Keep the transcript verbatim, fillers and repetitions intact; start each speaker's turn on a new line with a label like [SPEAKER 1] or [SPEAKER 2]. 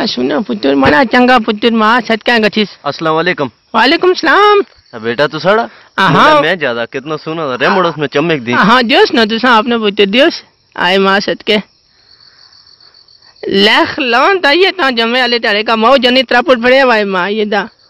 [SPEAKER 1] ला सुनो पुत्र मना चंगा पुत्र मां सटका गथिस।
[SPEAKER 2] अस्सलाम वालेकुम।
[SPEAKER 1] वालेकुम सलाम।
[SPEAKER 2] बेटा तू सड़ा
[SPEAKER 1] हाँ
[SPEAKER 2] मैं ज्यादा कितना सुनो रेमोडस में चमक दी।
[SPEAKER 1] हाँ दियोस न तुसा आपने पुत्र दियोस आए मां सटके लाख लौन ताइए ता जमे वाले तारे का मौ जनी त्रापुट पड़े भाई मां ये दा